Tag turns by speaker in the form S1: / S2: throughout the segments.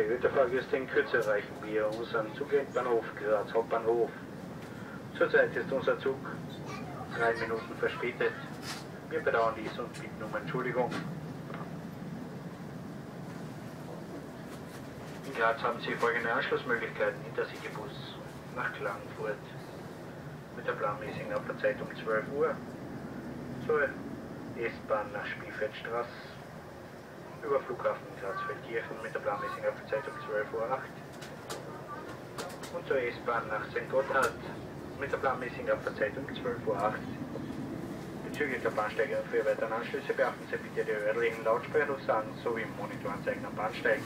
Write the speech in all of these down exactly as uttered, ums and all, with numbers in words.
S1: Sehr geehrte Fahrgäste, in Kürze erreichen wir unseren Zugbahnhof Graz Hauptbahnhof. Zurzeit ist unser Zug drei Minuten verspätet. Wir bedauern dies und bitten um Entschuldigung. In Graz haben Sie folgende Anschlussmöglichkeiten: Intercity-Bus nach Klagenfurt mit der planmäßigen Abfahrzeit um zwölf Uhr, zur S-Bahn nach Spielfeldstraße, über Flughafen Graz-Feldkirchen mit der planmäßigen Abfahrzeit um zwölf Uhr acht und zur S-Bahn nach Sankt Gotthard mit der planmäßigen Abfahrzeit um zwölf Uhr acht. Bezüglich der Bahnsteige und für weitere Anschlüsse beachten Sie bitte die örtlichen Lautsprecherdurchsagen sowie Monitoranzeigen am Bahnsteig.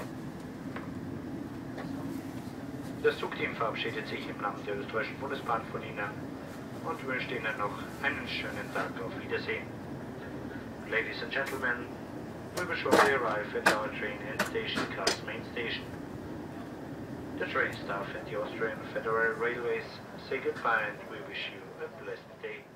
S1: Das Zugteam verabschiedet sich im Namen der österreichischen Bundesbahn von Ihnen und wünscht Ihnen noch einen schönen Tag. Auf Wiedersehen. Ladies and gentlemen, we will shortly arrive at our train end station, Graz main station. The train staff and the Austrian Federal Railways say goodbye and we wish you a blessed day.